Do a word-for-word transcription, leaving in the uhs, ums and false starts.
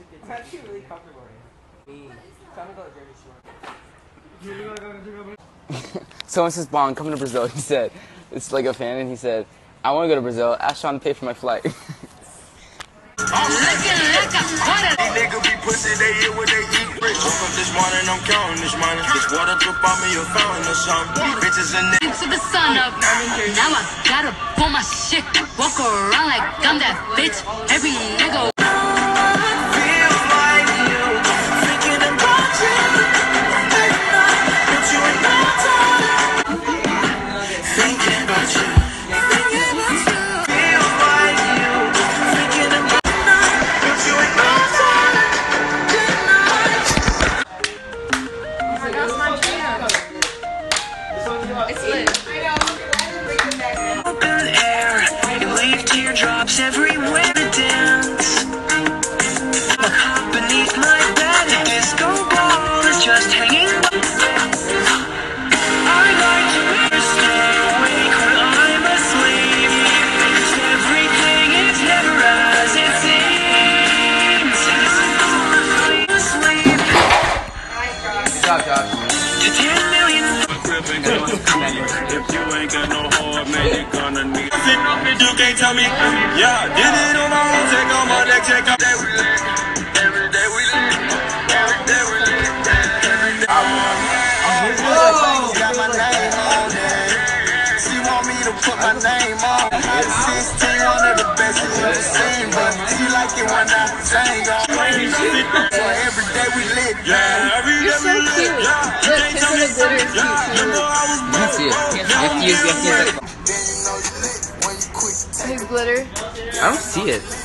I'm actually really comfortable right now. Me. Trying to go to Jersey Shore. Someone says, Bong, coming to Brazil. He said, it's like a fan, and he said, I want to go to Brazil. Ask Sean to pay for my flight. These niggas be pussy, they eat what they eat. Woke up this morning, I'm counting this money. This water drip on me, you're fountain or something. Bitches in there. To the sun up. Now I gotta pull my shit. Walk around like I'm that bitch. Every nigga. It's lit. Open air, you leave teardrops everywhere to dance. Hop beneath my bed, the disco ball is just hanging. I like to stay awake when I'm asleep. 'Cause everything is never as it seems. I'm asleep. Good job, Josh. To ten million. If you ain't got no heart, man, you gonna need it. You can't tell me, yeah, did it on my own, take on my neck, check out. Every day we live, every day we live, every day we live, every day. Oh, got my name on it. She want me to put my name on it. sixteen, one of the best you ever seen, but she like it when I sing on it. So every day we live, yeah, every day we live, yeah. You can't tell me, yeah, you know I was born. You see it. You have to use, you have to use it. His glitter. I don't see it.